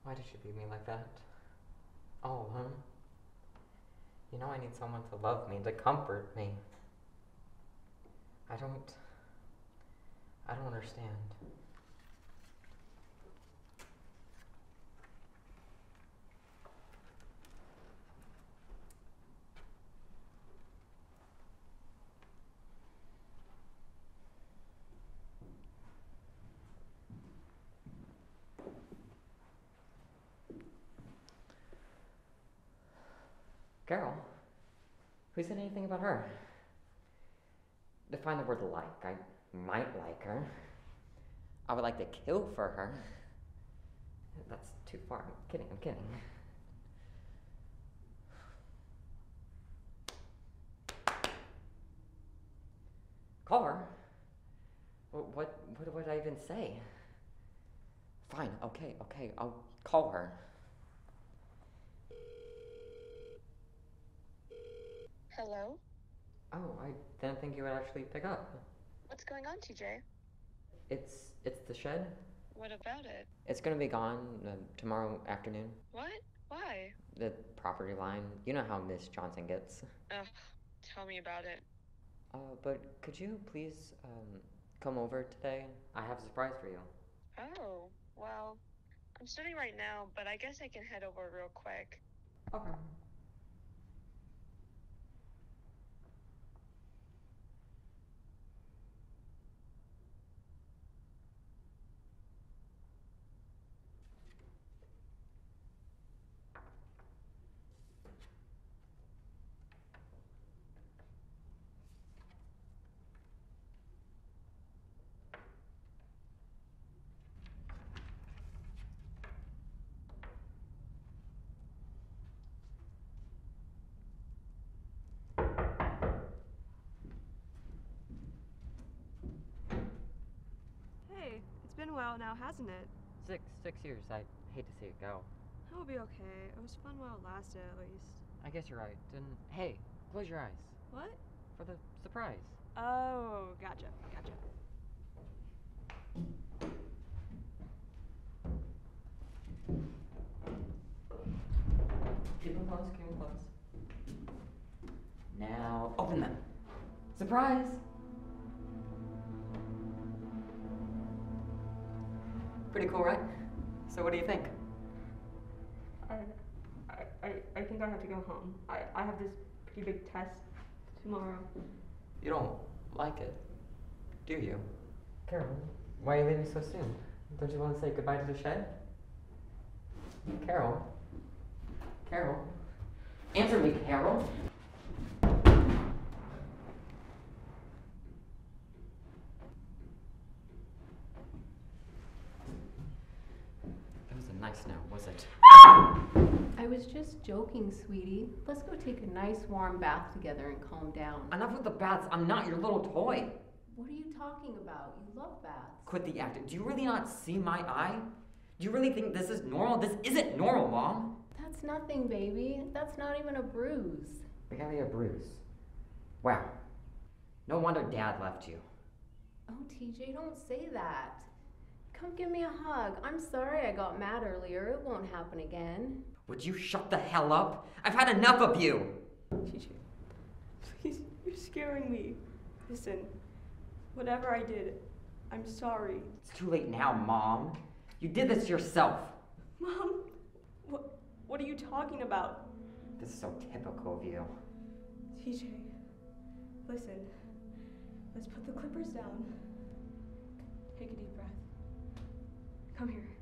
Why did she leave me like that? All alone? You know I need someone to love me, to comfort me. I don't understand. Carol? Who said anything about her? Define the word like. I might like her. I would like to kill for her. That's too far. I'm kidding. Call her? What would I even say? Fine, okay, I'll call her. Hello? Oh, I didn't think you would actually pick up. What's going on, TJ? It's the shed. What about it? It's gonna be gone tomorrow afternoon. What? Why? The property line. You know how Miss Johnson gets. Ugh, tell me about it. But could you please, come over today? I have a surprise for you. Oh, well, I'm studying right now, but I guess I can head over real quick. Okay. Hey, it's been a while now, hasn't it? 6 years. I hate to see it go. It'll be okay. It was fun while it lasted, at least. I guess you're right. And hey, close your eyes. What? For the surprise. Oh, gotcha. Keep them close, Now, open them. Surprise! Pretty cool, right? So what do you think? I think I have to go home. I have this pretty big test tomorrow. You don't like it, do you? Carol, why are you leaving so soon? Don't you want to say goodbye to the shed? Carol? Answer me, Carol! That was a nice no, was it? I was just joking, sweetie. Let's go take a nice warm bath together and calm down. Enough with the baths. I'm not your little toy. What are you talking about? You love baths. Quit the acting. Do you really not see my eye? Do you really think this is normal? This isn't normal, Mom. That's nothing, baby. That's not even a bruise. Barely a bruise. Wow. No wonder Dad left you. Oh, TJ, don't say that. Come give me a hug. I'm sorry I got mad earlier. It won't happen again. Would you shut the hell up? I've had enough of you! TJ, please, you're scaring me. Listen, whatever I did, I'm sorry. It's too late now, Mom. You did this yourself. Mom, what are you talking about? This is so typical of you. TJ, listen, let's put the clippers down. Take a deep breath. Come here.